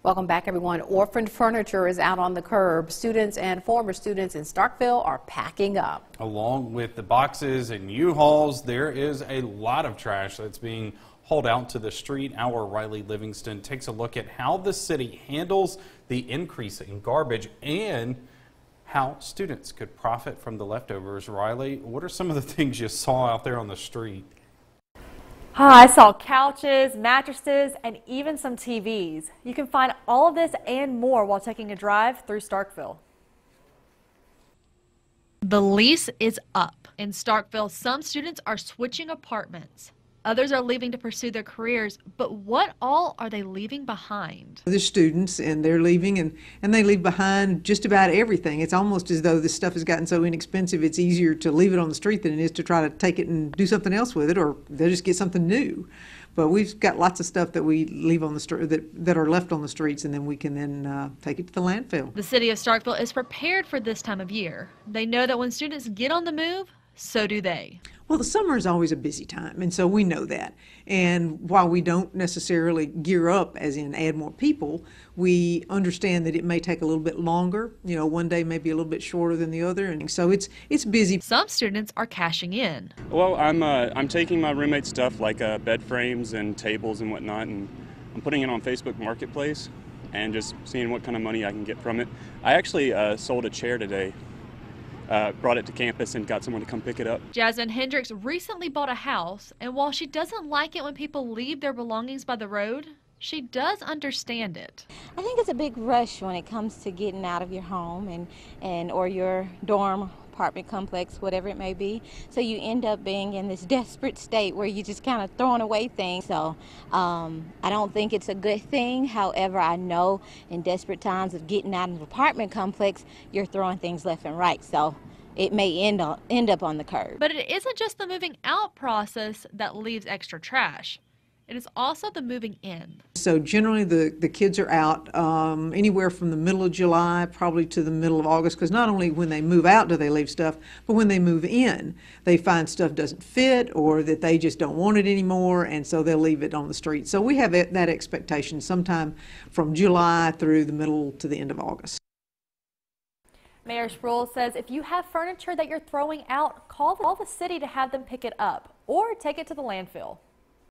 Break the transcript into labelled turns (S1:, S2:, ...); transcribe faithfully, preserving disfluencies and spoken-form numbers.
S1: Welcome back, everyone. Orphaned furniture is out on the curb. Students and former students in Starkville are packing up.
S2: Along with the boxes and U-Hauls, there is a lot of trash that's being hauled out to the street. Our Riley Livingston takes a look at how the city handles the increase in garbage and how students could profit from the leftovers. Riley, what are some of the things you saw out there on the street?
S3: I saw couches, mattresses, and even some T Vs. You can find all of this and more while taking a drive through Starkville.
S4: The lease is up. In Starkville, some students are switching apartments. Others are leaving to pursue their careers, but what all are they leaving behind?
S5: They're students and they're leaving, and, and they leave behind just about everything. It's almost as though this stuff has gotten so inexpensive it's easier to leave it on the street than it is to try to take it and do something else with it, or they'll just get something new. But we've got lots of stuff that we leave on the street that, that are left on the streets, and then we can then uh, take it to the landfill.
S4: The city of Starkville is prepared for this time of year. They know that when students get on the move, so do they.
S5: Well, the summer is always a busy time, and so we know that. And while we don't necessarily gear up, as in add more people, we understand that it may take a little bit longer. You know, one day may be a little bit shorter than the other, and so it's it's busy.
S4: Some students are cashing in.
S6: Well, I'm uh, I'm taking my roommate's stuff like uh, bed frames and tables and whatnot, and I'm putting it on Facebook Marketplace and just seeing what kind of money I can get from it. I actually uh, sold a chair today. Uh, brought it to campus and got someone to come pick it up.
S4: Jasmine Hendricks recently bought a house, and while she doesn't like it when people leave their belongings by the road, she does understand it.
S7: I think it's a big rush when it comes to getting out of your home and, and or your dorm, apartment complex, whatever it may be. So you end up being in this desperate state where you're just kind of throwing away things. So um, I don't think it's a good thing. However, I know in desperate times of getting out of an apartment complex, you're throwing things left and right. So it may end, on, end up on the curb.
S4: But it isn't just the moving out process that leaves extra trash. It is also the moving in.
S5: So generally the, the kids are out um, anywhere from the middle of July probably to the middle of August, because not only when they move out do they leave stuff, but when they move in, they find stuff doesn't fit or that they just don't want it anymore, and so they'll leave it on the street. So we have that expectation sometime from July through the middle to the end of August.
S3: Mayor Sproul says if you have furniture that you're throwing out, call the, call the city to have them pick it up or take it to the landfill.